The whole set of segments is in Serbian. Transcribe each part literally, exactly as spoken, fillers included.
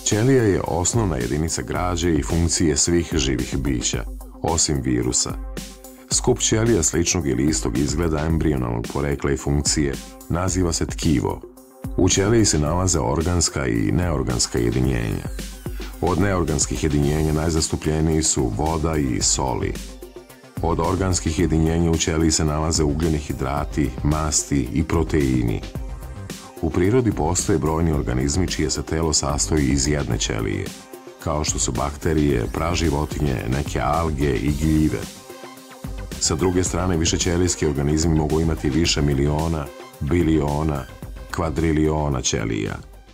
Ćelija je osnovna jedinica građe i funkcije svih živih bića, osim virusa. Skup ćelija sličnog ili istog izgleda embrionalnog porekla i funkcije naziva se tkivo. U ćeliji se nalaze organska i neorganska jedinjenja. Od neorganskih jedinjenja najzastupljeniji su voda i soli. Od organskih jedinjenja u ćeliji se nalaze ugljeni hidrati, masti i proteini. U prirodi postoje brojni organizmi čije se telo sastoji iz jedne ćelije, kao što su bakterije, praživotnje, neke alge i gljive. Sa druge strane, višećelijski organizmi mogu imati više miliona, biliona, kvadriliona ćelija.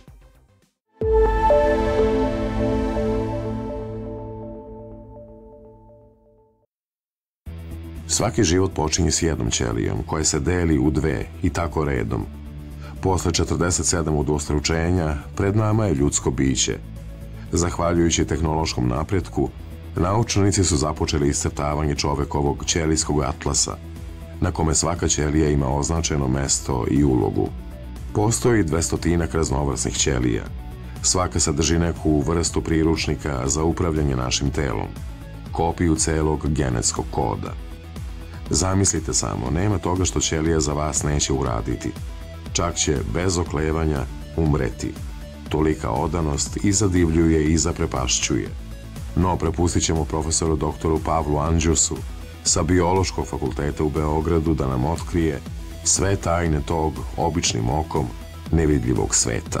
Svaki život počinje s jednom ćelijom, koja se deli u dve i tako redom. Posle četrdeset sedam udvostručenja, pred nama je ljudsko biće. Zahvaljujući tehnološkom napretku, naučnici su započeli iscrtavanje čovekovog ćelijskog atlasa, na kome svaka ćelija ima označeno mesto i ulogu. Postoji dvestotinak raznovrsnih ćelija. Svaka sadrži neku vrstu priručnika za upravljanje našim telom, kopiju celog genetskog koda. Zamislite samo, nema toga što ćelija za vas neće uraditi. Čak će, bez oklevanja, umreti. Tolika odanost i zadivljuje i zaprepašćuje. No, prepustit ćemo profesoru doktoru Pavlu Anđusu sa Biološkog fakulteta u Beogradu da nam otkrije sve tajne tog običnim okom nevidljivog sveta.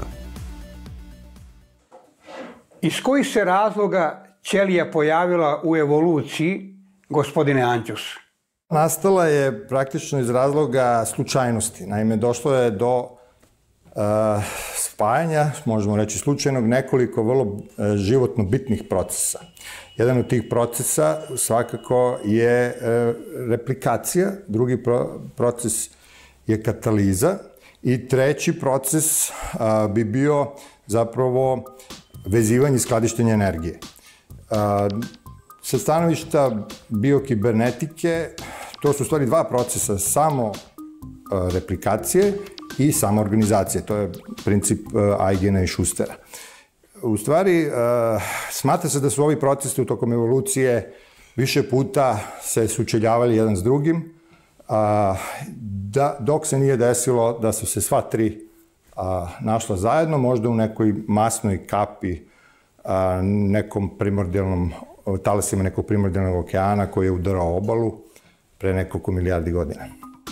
Iz kojih se razloga ćelija pojavila u evoluciji, gospodine Anđus? Nastala je praktično iz razloga slučajnosti. Naime, došlo je do uh, spajanja, možemo reći slučajnog, nekoliko vrlo uh, životno bitnih procesa. Jedan od tih procesa svakako je uh, replikacija, drugi pro proces je kataliza i treći proces uh, bi bio zapravo vezivanje i skladištenje energije. Uh, sa stanovišta biokibernetike, to su u stvari dva procesa, samo uh, replikacije i samoorganizacije. To je princip uh, Eigena i Schustera. U stvari, uh, smatra se da su ovi procesi u tokom evolucije više puta se sučeljavali jedan s drugim, uh, da, dok se nije desilo da su se sva tri uh, našla zajedno, možda u nekoj masnoj kapi, uh, nekom primordijalnom, talasima nekog primordijalnog okeana koji je udarao obalu pre nekoliko milijardi godina.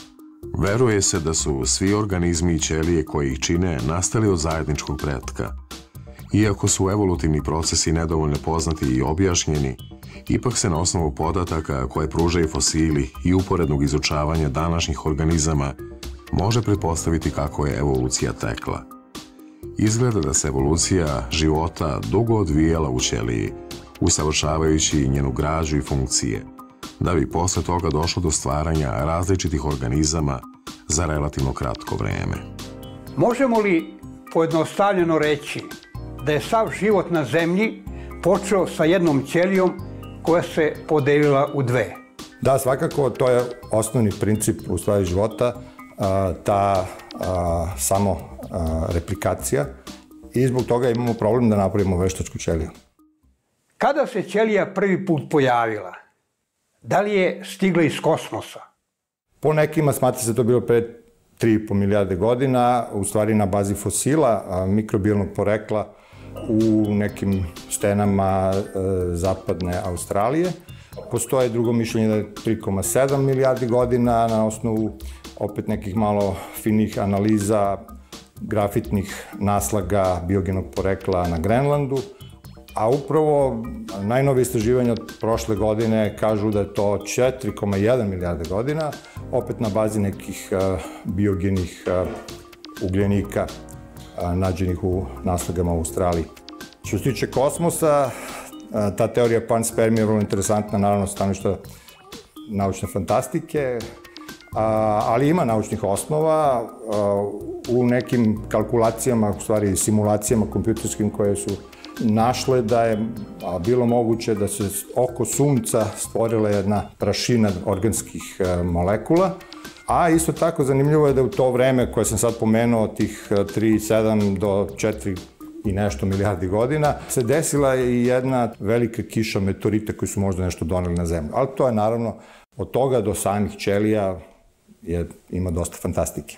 Veruje se da su svi organizmi i ćelije koji ih čine nastali od zajedničkog pretka. Iako su evolutivni procesi nedovoljno poznati i objašnjeni, ipak se na osnovu podataka koje pružaju fosili i uporednog izučavanja današnjih organizama može pretpostaviti kako je evolucija tekla. Izgleda da se evolucija života dugo odvijala u ćeliji, usavršavajući njenu građu i funkcije, da bi posle toga došlo do stvaranja različitih organizama za relativno kratko vreme. Možemo li pojednostavljeno reći da je sav život na Zemlji počeo sa jednom ćelijom koja se podelila u dve? Da, svakako, to je osnovni princip u stvari života, ta samo replikacija, i zbog toga imamo problem da napravimo veštačku ćeliju. Kada se ćelija prvi put pojavila? Da li je stigla iz kosmosa? Po nekima smatra se to bilo pre tri i po milijarde godina, u stvari na bazi fosila mikrobijalnog porekla u nekim stenama e, zapadne Australije. Postoje drugo mišljenje da je tri zarez sedam milijardi godina na osnovu opet nekih malo finih analiza grafitnih naslaga biogenog porekla na Grenlandu. A upravo najnovije istraživanja od prošle godine kažu da je to četiri zarez jedan milijarde godina, opet na bazi nekih uh, biogenih uh, ugljenika uh, nađenih u naslagama u Australiji. Što se tiče kosmosa, uh, ta teorija panspermije je vrlo interesantna, naravno stanovišta naučne fantastike, uh, ali ima naučnih osnova uh, u nekim kalkulacijama, u stvari simulacijama kompjuterskim koje su našle da je bilo moguće da se oko Sunca stvorila jedna prašina organskih molekula, a isto tako zanimljivo je da u to vreme koje sam sad pomenuo, tih tri zarez sedam do četiri i nešto milijardi godina, se desila i jedna velika kiša meteorita koji su možda nešto doneli na Zemlju. Ali to je naravno, od toga do samih ćelija je, ima dosta fantastike.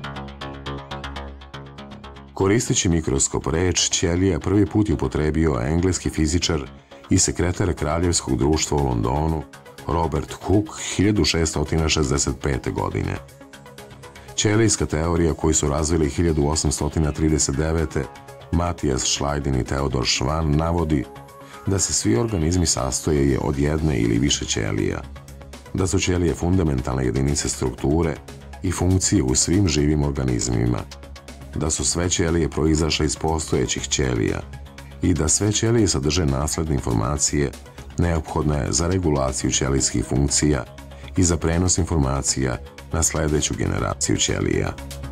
Koristeći mikroskop, reč ćelija prvi put je upotrebio engleski fizičar i sekretar Kraljevskog društva u Londonu Robert Hooke hiljadu šeststo šezdeset pete. godine. Ćelijska teorija koju su razvili hiljadu osamsto trideset devete. Matijas Šlajdin i Teodor Švan navodi da se svi organizmi sastoje od jedne ili više ćelija, da su ćelije fundamentalne jedinice strukture i funkcije u svim živim organizmima, da su sve ćelije proizašle iz postojećih ćelija i da sve ćelije sadrže nasledne informacije neophodne za regulaciju ćelijskih funkcija i za prenos informacija na sledeću generaciju ćelija.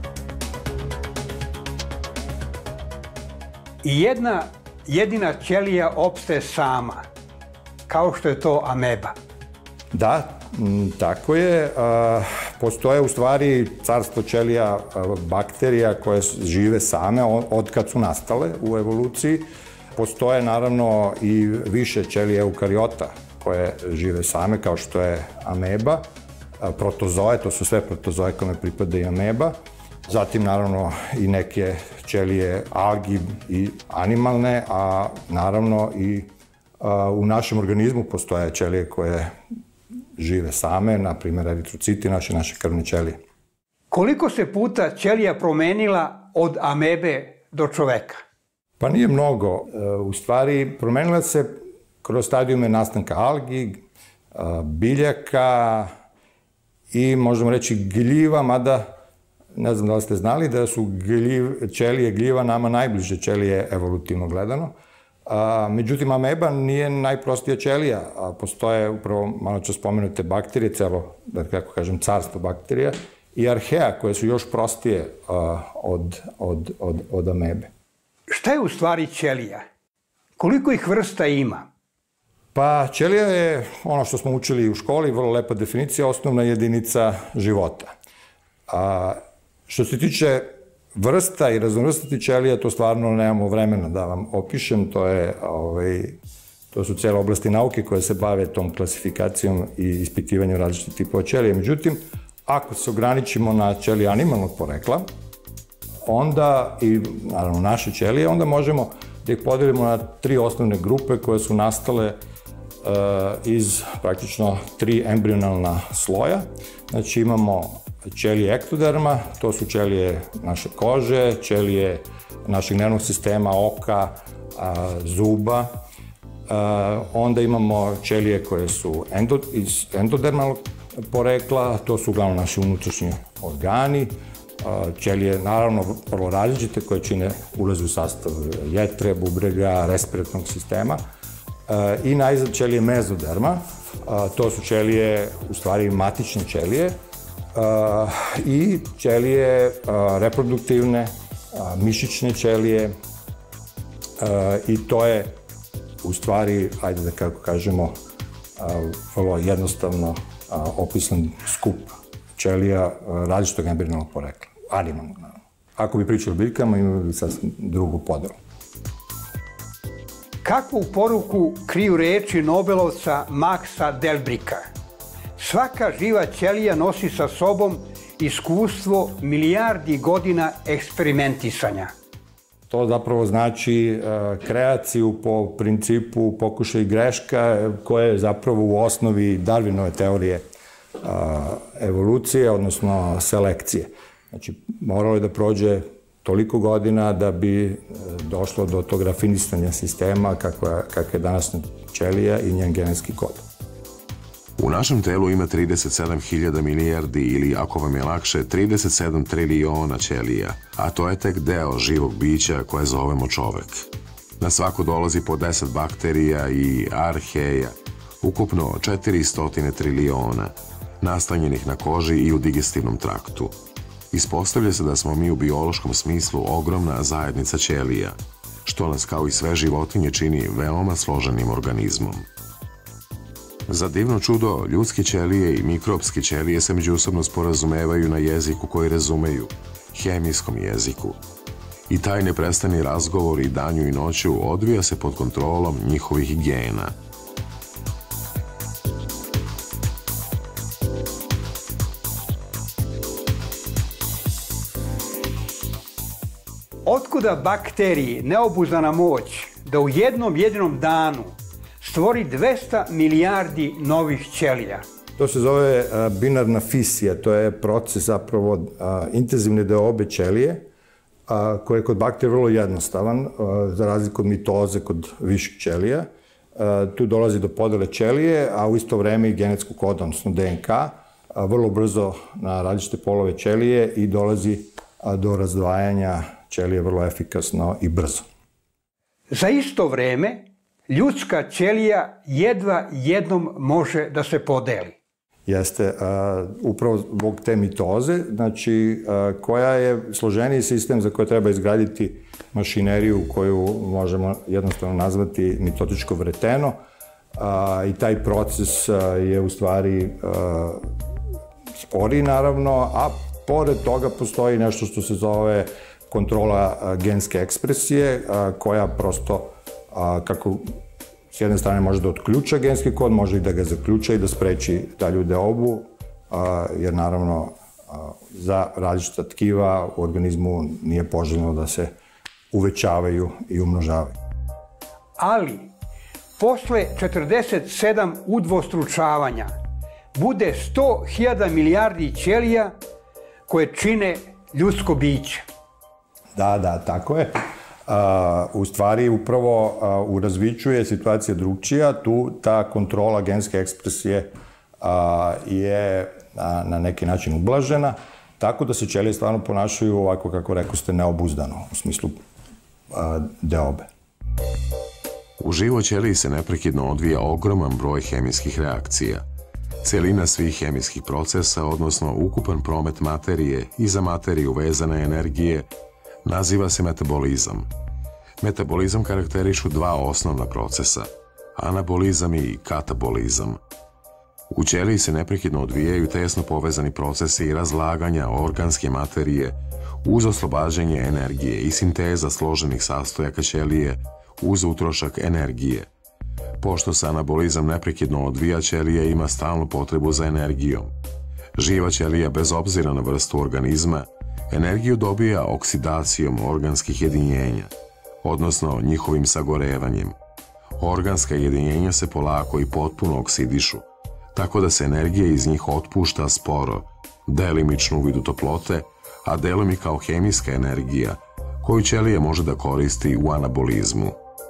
I jedna jedina ćelija opstaje sama, kao što je to ameba. Da, tako je. Postoje u stvari carstvo ćelija bakterija koje žive same od kad su nastale u evoluciji. Postoje naravno i više ćelija eukariota koje žive same, kao što je ameba, protozoe, to su sve protozoe kome pripada i ameba. Zatim naravno i neke ćelije algi i animalne, a naravno i u našem organizmu postoje ćelije koje žive same, na primjer eritrociti, naše, naše krvne ćelije. Koliko se puta ćelija promenila od amebe do čoveka? Pa nije mnogo. U stvari, promenila se kroz stadijume nastanka algi, biljaka i možemo reći gljiva, mada ne znam da li ste znali da su gljiv, ćelije gljiva nama najbliže ćelije evolutivno gledano. A, međutim, ameba nije najprostija ćelija, a postoje upravo malo čas spomenute bakterije, celo, da kako kažem, carstvo bakterija i arhea, koje su još prostije a, od, od, od, od amebe. Šta je u stvari ćelija? Koliko ih vrsta ima? Pa, ćelija je, ono što smo učili u školi, vrlo lepa definicija, osnovna jedinica života. A, što se tiče vrsta i raznovrstnosti ćelija, to stvarno nemamo vremena da vam opišem, to je, ovaj, to su cijele oblasti nauke koje se bave tom klasifikacijom i ispitivanjem različitih tipova ćelija. Međutim, ako se ograničimo na ćelije animalnog porekla, onda, i naravno naše ćelije, onda možemo da ih podelimo na tri osnovne grupe koje su nastale uh, iz praktično tri embrionalna sloja. Znači imamo ćelije ektoderma, to su ćelije naše kože, ćelije našeg nervnog sistema, oka, a, zuba. A, onda imamo ćelije koje su endo, iz endodermalnog porekla, to su uglavnom naši unutrašnji organi. A, ćelije, naravno, vrlo različite, koje čine ulaze u sastav jetre, bubrega, respiratornog sistema. A, I najzad ćelije mezoderma, a, to su ćelije, u stvari, matične ćelije, Uh, i ćelije uh, reproduktivne, uh, mišićne ćelije uh, i to je u stvari, ajde da kako kažemo, uh, vrlo jednostavno uh, opisan skup ćelija uh, različitog embrionalnog porekla, animalnog naravno. Ako bi pričali o biljkama, imali bi sasvim drugu podelu. Kakvu poruku kriju reči Nobelovca Maxa Delbricka? Svaka živa ćelija nosi sa sobom iskustvo milijardi godina eksperimentisanja. To zapravo znači kreaciju po principu pokušaj i greška, koja je zapravo u osnovi Darwinove teorije evolucije, odnosno selekcije. Znači, moralo je da prođe toliko godina da bi došlo do tog rafinisanja sistema kakva je današnja ćelija i njen genetski kod. U našem telu ima trideset sedam hiljada milijardi ili, ako vam je lakše, trideset sedam triliona ćelija, a to je tek deo živog bića koje zovemo čovek. Na svako dolazi po deset bakterija i arheja, ukupno četiristo triliona, nastanjenih na koži i u digestivnom traktu. Ispostavlja se da smo mi u biološkom smislu ogromna zajednica ćelija, što nas kao i sve životinje čini veoma složenim organizmom. Za divno čudo, ljudske ćelije i mikropske ćelije se međusobno sporazumevaju na jeziku koji razumeju, hemijskom jeziku. i taj neprestani razgovor i danju i noću odvija se pod kontrolom njihovih gena. Otkuda bakteriji neobuzdana moć da u jednom jedinom danu stvori dvesta milijardi novih ćelija? To se zove binarna fisija, to je proces zapravo intenzivne deobe ćelije, koji je kod bakterija vrlo jednostavan, za razliku od mitoze kod viših ćelija. Tu dolazi do podele ćelije, a u isto vreme i genetskog koda, odnosno D N K, vrlo brzo na različite polove ćelije i dolazi do razdvajanja ćelije vrlo efikasno i brzo. Za isto vreme, ljudska ćelija jedva jednom može da se podeli. Jeste, upravo zbog te mitoze, znači, koja je složeniji sistem za koje treba izgraditi mašineriju koju možemo jednostavno nazvati mitotičko vreteno, i taj proces je u stvari sporiji naravno, a pored toga postoji nešto što se zove kontrola genske ekspresije, koja prosto, kako s jedne strane može da otključa genski kod, može i da ga zaključa i da spreči dalju deobu, jer naravno za različita tkiva u organizmu nije poželjno da se uvećavaju i umnožavaju. Ali, posle četrdeset sedam udvostručavanja, bude sto hiljada milijardi ćelija koje čine ljudsko biće. Da, da, tako je. U stvari, upravo u razviću je situacija drugčija, tu ta kontrola genske ekspresije je na neki način ublažena, tako da se ćelije stvarno ponašaju ovako, kako rekao ste, neobuzdano, u smislu deobe. U živoj ćeliji se neprekidno odvija ogroman broj hemijskih reakcija. Celina svih hemijskih procesa, odnosno ukupan promet materije i za materiju vezane energije, naziva se metabolizam. Metabolizam karakterišu dva osnovna procesa, anabolizam i katabolizam. U ćeliji se neprekidno odvijaju tesno povezani procesi razlaganja organske materije uz oslobađanje energije i sinteza složenih sastojaka ćelije uz utrošak energije. Pošto se anabolizam neprekidno odvija, ćelija ima stalnu potrebu za energijom. Živa ćelija, bez obzira na vrstu organizma, energiju dobija oksidacijom organskih jedinjenja, odnosno njihovim sagorevanjem. Organska jedinjenja se polako i potpuno oksidišu, tako da se energija iz njih otpušta sporo, delimično u vidu toplote, a delom i kao hemijska energija, koju ćelija može da koristi u anabolizmu.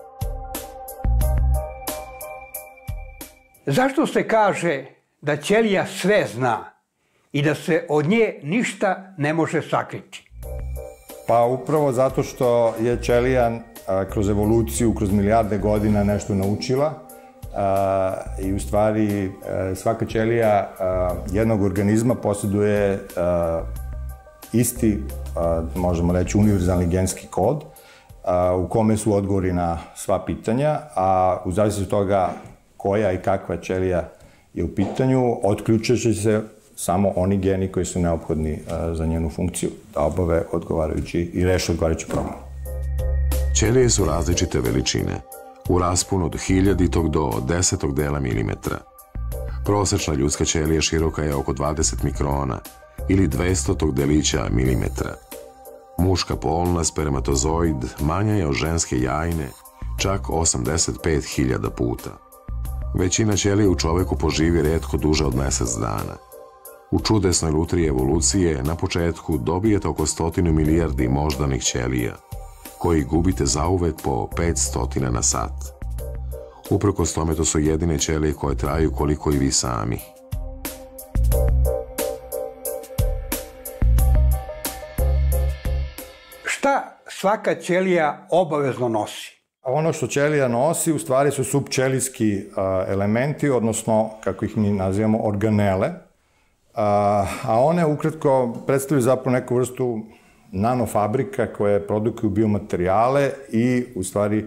Zašto se kaže da ćelija sve zna i da se od nje ništa ne može sakriti? Pa upravo zato što je ćelija kroz evoluciju, kroz milijarde godina nešto naučila i u stvari svaka ćelija jednog organizma posjeduje isti, možemo reći, univerzalni genski kod u kome su odgovori na sva pitanja, a u zavisnosti od toga koja i kakva ćelija je u pitanju, otključit će se samo oni geni koji su neophodni za njenu funkciju, da obave odgovarajući i reše odgovarajući problem. Ćelije su različite veličine, u rasponu od hiljaditog do desetog dela milimetra. Prosečna ljudska ćelija široka je oko dvadeset mikrona ili dvestotog delića milimetra. Muška polna spermatozoid manja je od ženske jajne čak osamdeset pet hiljada puta. Većina ćelija u čoveku poživi retko duže od mesec dana. U čudesnoj lutriji evolucije na početku dobijete oko stotinu milijardi moždanih ćelija, koji gubite zauvek po pet stotina na sat. Uprkos tome, to su jedine ćelije koje traju koliko i vi sami. Šta svaka ćelija obavezno nosi? Ono što ćelija nosi u stvari su subćelijski elementi, odnosno, kako ih mi nazivamo, organele, a one ukratko predstavljaju zapravo neku vrstu nanofabrika koje produkuju biomaterijale i u stvari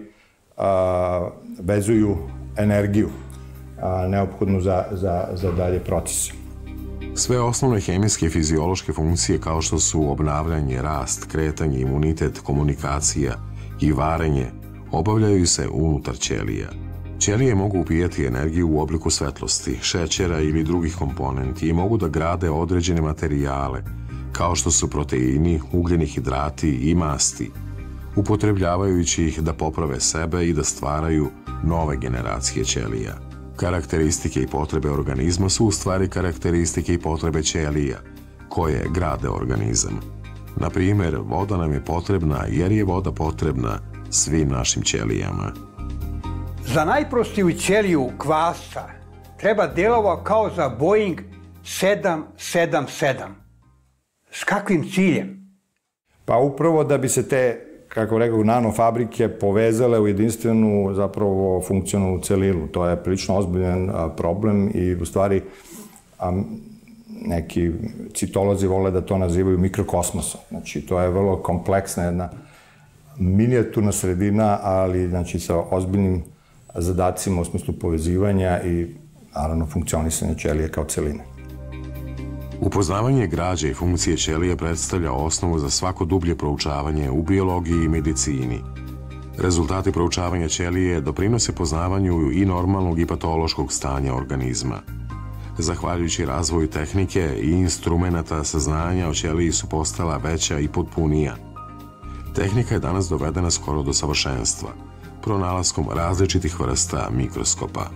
vezuju energiju neophodnu za dalje procese. Sve osnovne hemijske i fiziološke funkcije kao što su obnavljanje, rast, kretanje, imunitet, komunikacija i varenje obavljaju se unutar ćelija. Ćelije mogu upijati energiju u obliku svetlosti, šećera ili drugih komponenti i mogu da grade određene materijale kao što su proteini, ugljeni hidrati i masti, upotrebljavajući ih da poprave sebe i da stvaraju nove generacije ćelija. Karakteristike i potrebe organizma su u stvari karakteristike i potrebe ćelija, koje grade organizam. Na primjer, voda nam je potrebna jer je voda potrebna svim našim ćelijama. Za najprostiju ćeliju kvasca treba delova kao za Boeing sedam sedam sedam. S kakvim ciljem? Pa upravo da bi se te, kako rekao, nanofabrike povezale u jedinstvenu, zapravo, funkcionalnu celilu. To je prilično ozbiljan problem i u stvari a, neki citolozi vole da to nazivaju mikrokosmosom. Znači, to je vrlo kompleksna jedna minijaturna sredina, ali znači sa ozbiljnim zadacima u smislu povezivanja i naravno funkcionisanja ćelije kao celine. Upoznavanje građe i funkcije ćelije predstavlja osnovu za svako dublje proučavanje u biologiji i medicini. Rezultati proučavanja ćelije doprinose poznavanju i normalnog i patološkog stanja organizma. Zahvaljujući razvoju tehnike i instrumenata, saznanja o ćeliji su postala veća i potpunija. Tehnika je danas dovedena skoro do savršenstva, pronalaskom različitih vrsta mikroskopa.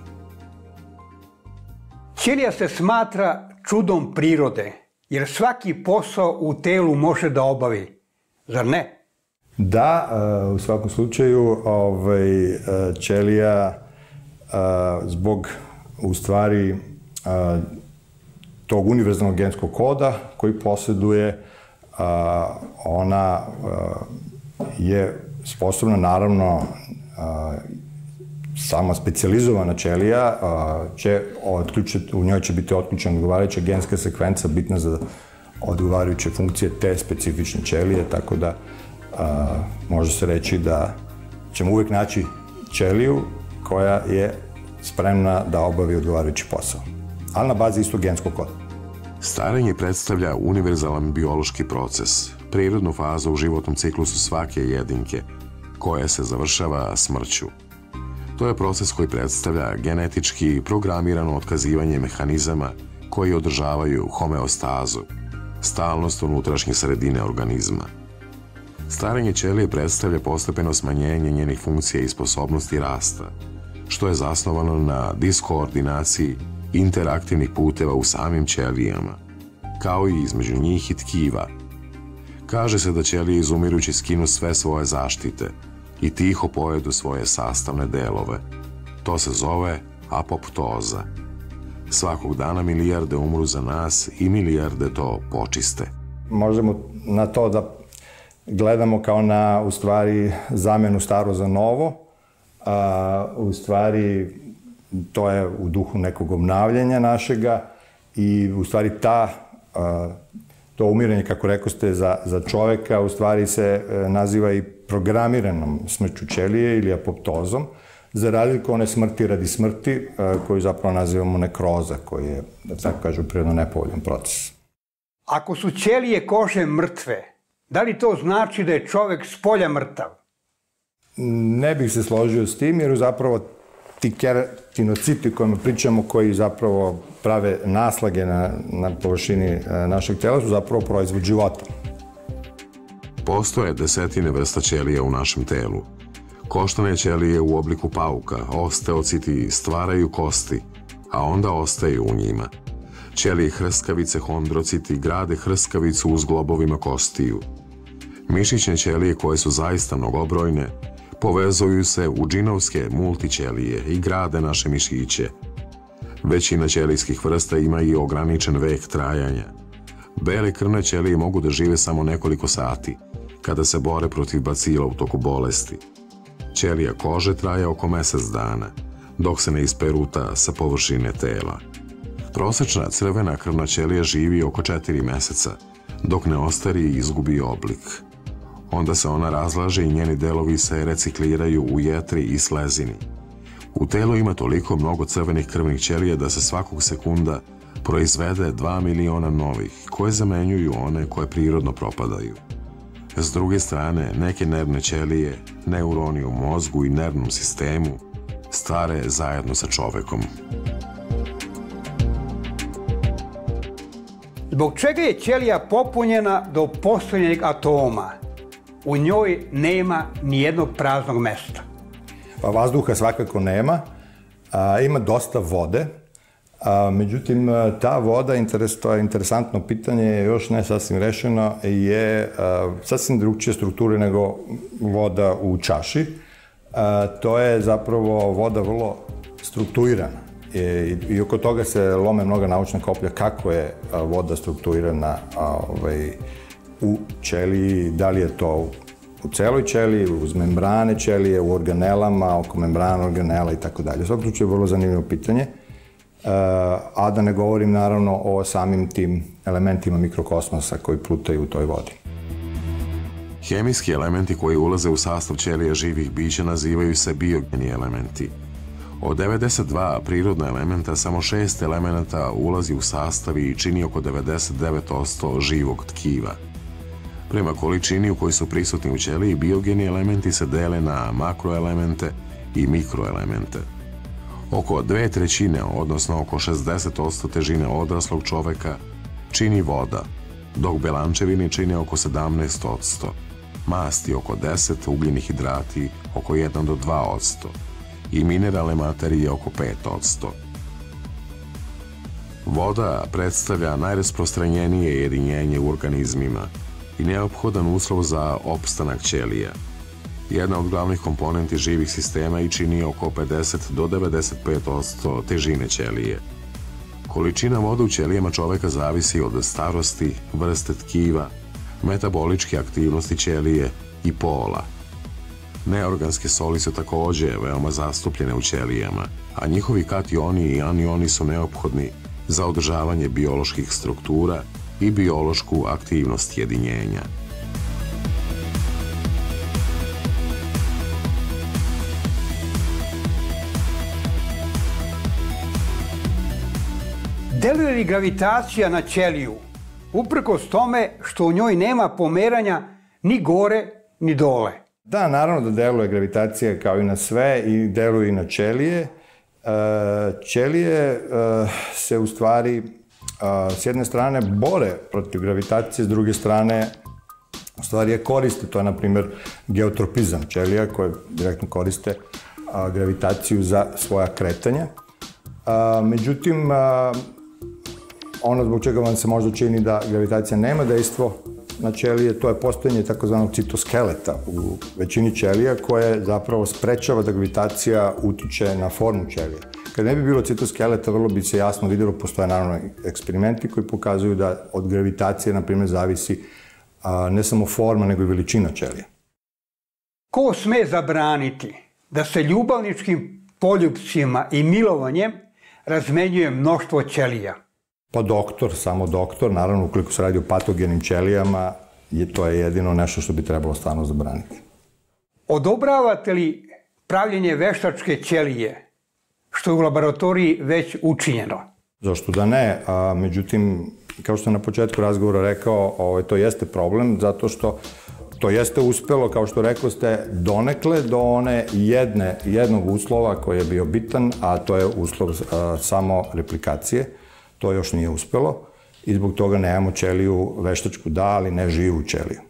Ćelija se smatra čudom prirode, jer svaki posao u telu može da obavi, zar ne? Da, u svakom slučaju ćelija zbog u stvari tog univerzalnog genskog koda koji posjeduje, ona je sposobna, naravno, sama specijalizovana ćelija, će otključiti, u njoj će biti otključena odgovarajuća genska sekvenca bitna za odgovarajuće funkcije te specifične ćelije, tako da može se reći da ćemo uvijek naći ćeliju koja je spremna da obavi odgovarajući posao, ali na bazi istog genskog koda. Starenje predstavlja univerzalan biološki proces, prirodnu fazu u životnom ciklusu svake jedinke, koja se završava smrću. To je proces koji predstavlja genetički programirano otkazivanje mehanizama koji održavaju homeostazu, stalnost unutrašnje sredine organizma. Starenje ćelije predstavlja postepeno smanjenje njenih funkcija i sposobnosti rasta, što je zasnovano na diskoordinaciji interaktivnih puteva u samim ćelijama, kao i između njih i tkiva. Kaže se da ćelije izumirući skinu sve svoje zaštite i tiho pojedu svoje sastavne delove. To se zove apoptoza. Svakog dana milijarde umru za nas i milijarde to počiste. Možemo na to da gledamo kao na, u stvari, zamenu staro za novo. A, u stvari, to je u duhu nekog obnavljanja našega i u stvari ta, a, to umiranje, kako rekoste, za, za čoveka u stvari se e, naziva i programiranom smrću ćelije ili apoptozom, za razliku one smrti radi smrti, e, koju zapravo nazivamo nekroza, koji je, da tako kažu, prirodno nepovoljan proces. Ako su ćelije kože mrtve, da li to znači da je čovek spolja mrtav? Ne bih se složio s tim, jer zapravo ti keratinociti o kojima pričamo, koji zapravo prave naslage na, na površini našeg tela, su zapravo proizvod života. Postoje desetine vrsta ćelija u našem telu. Koštane ćelije u obliku pauka, osteociti stvaraju kosti, a onda ostaju u njima. Ćelije hrskavice, hondrociti, grade hrskavicu u zglobovima kostiju. Mišićne ćelije, koje su zaista mnogobrojne, povezuju se u džinovske multićelije i grade naše mišiće. Većina ćelijskih vrsta ima i ograničen vek trajanja. Bele krvne ćelije mogu da žive samo nekoliko sati, kada se bore protiv bacila u toku bolesti. Ćelija kože traje oko mesec dana, dok se ne isperuta sa površine tela. Prosečna crvena krvna ćelija živi oko četiri meseca, dok ne ostari i izgubi oblik. Onda se ona razlaže i njeni delovi se recikliraju u jetri i slezini. U telu ima toliko mnogo crvenih krvnih ćelija da se svakog sekunda proizvede dva miliona novih, koje zamenjuju one koje prirodno propadaju. S druge strane, neke nervne ćelije, neuroni u mozgu i nervnom sistemu, stare zajedno sa čovekom. Zbog čega je ćelija popunjena do posljednjeg atoma? U njoj nema ni jednog praznog mesta. Pa vazduha svakako nema, a, ima dosta vode, a, međutim ta voda, interes, to je interesantno pitanje, još ne sasvim rešeno, je a, sasvim drugčije strukture nego voda u čaši. A, to je zapravo voda vrlo strukturirana. I, i oko toga se lome mnoga naučna koplja kako je a, voda strukturirana a, ovaj, u ćeliji, da li je to u celoj ćeliji, uz membrane ćelije, u organelama, oko membrana organela i tako dalje. Svakog slučaju je vrlo zanimljivo pitanje, a da ne govorim naravno o samim tim elementima mikrokosmosa koji plutaju u toj vodi. Hemijski elementi koji ulaze u sastav ćelija živih bića nazivaju se biogeni elementi. Od devedeset dva prirodna elementa, samo šest elemenata ulazi u sastav i čini oko devedeset devet posto živog tkiva. Prema količini u kojoj su prisutni u ćeliji, biogeni elementi se dele na makroelemente i mikroelemente. Oko dve trećine, odnosno oko šezdeset posto težine odraslog čoveka, čini voda, dok belančevine čine oko sedamnaest posto, masti oko deset posto, ugljeni hidrati oko jedan do dva posto i mineralne materije oko pet posto. Voda predstavlja najrasprostranjenije jedinjenje u organizmima i neophodan uslov za opstanak ćelija. Jedna od glavnih komponenti živih sistema i čini oko pedeset do devedeset pet posto težine ćelije. Količina vode u ćelijama čoveka zavisi od starosti, vrste tkiva, metaboličke aktivnosti ćelije i pola. Neorganske soli su takođe veoma zastupljene u ćelijama, a njihovi kationi i anioni su neophodni za održavanje bioloških struktura i biološku aktivnost jedinjenja. Deluje li gravitacija na ćeliju, uprkos tome što u njoj nema pomeranja ni gore ni dole? Da, naravno da deluje gravitacija kao i na sve i deluje i na ćelije. Ćelije se u stvari s jedne strane bore protiv gravitacije, s druge strane u stvari je koriste. To je, na primjer, geotropizam ćelija koje direktno koriste gravitaciju za svoja kretanja. Međutim, ono zbog čega vam se možda čini da gravitacija nema dejstvo na ćelije, to je postojanje takozvanog citoskeleta u većini ćelija koje zapravo sprečava da gravitacija utiče na formu ćelija. Kad ne bi bilo citoskeleta, vrlo bi se jasno vidjelo, postoje naravno eksperimenti koji pokazuju da od gravitacije, na primjer, zavisi ne samo forma, nego i veličina ćelija. Ko sme zabraniti da se ljubavničkim poljupcima i milovanjem razmenjuje mnoštvo ćelija? Pa doktor, samo doktor, naravno ukoliko se radi o patogenim ćelijama, to je jedino nešto što bi trebalo stvarno zabraniti. Odobravate li pravljenje veštačke ćelije, što je u laboratoriji već učinjeno? Zašto da ne, a međutim, kao što sam na početku razgovora rekao, ovaj, to jeste problem, zato što to jeste uspelo, kao što rekli ste, donekle do one jedne, jednog uslova koji je bio bitan, a to je uslov a, samo replikacije. To još nije uspelo i zbog toga nemamo ćeliju veštačku, da, ali ne živu ćeliju.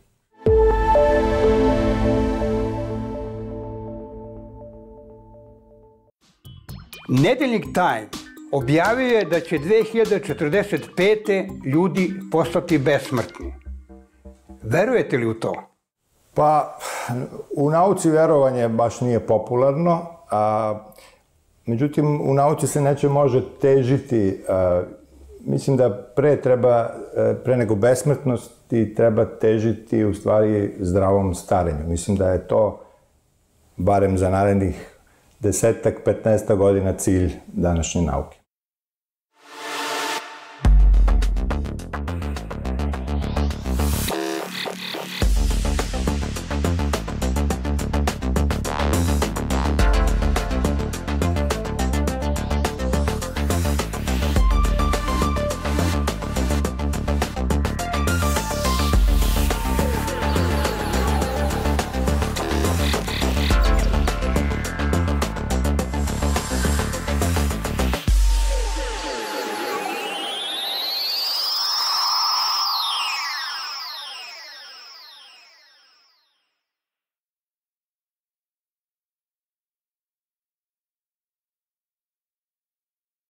Nedeljnik Time objavio je da će dve hiljade četrdeset pete. ljudi postati besmrtni. Verujete li u to? Pa, u nauci verovanje baš nije popularno, a međutim, u nauci se neće može težiti. A, mislim da pre treba, pre nego besmrtnosti, treba težiti u stvari zdravom starenju. Mislim da je to, barem za narednih desetak, petnaestak godina, cilj današnje nauke.